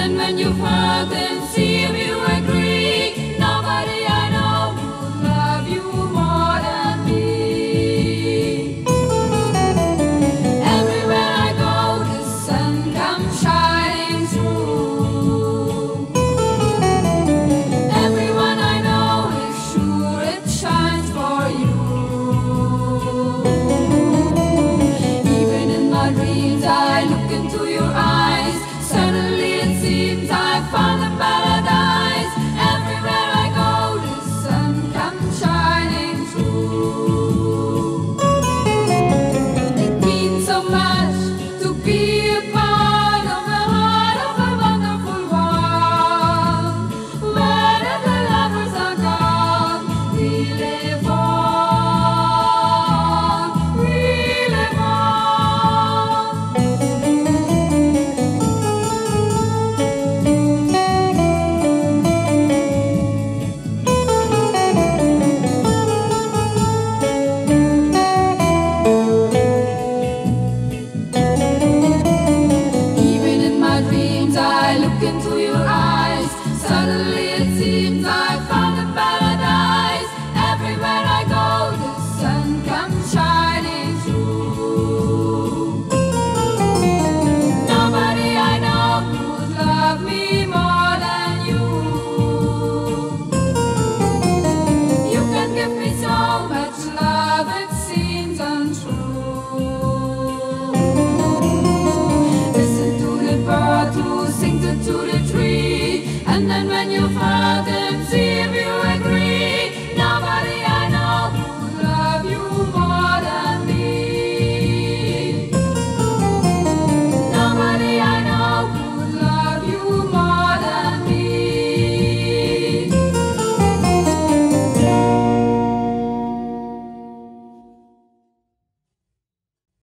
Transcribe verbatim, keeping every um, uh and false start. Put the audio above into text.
then when you've heard them, see if you agree. Nobody I know would love you more than me. Everywhere I go, the sun comes shining through. Everyone I know is sure it shines for you. Even in my dreams, I look into your eyes. Suddenly it seems I found a paradise. Everywhere I go, the sun comes shining through. It means so much to be a part of the heart of a wonderful world. Where the lovers are gone, we live on, we live on. Even in my dreams, I look into your eyes. Suddenly it seems I found a paradise. Everywhere I go, the sun comes shining through. Nobody I know would love me more than you. You can give me so much love, it seems untrue. Listen to the bird who sings it to the tree, and then when you've heard them, see if you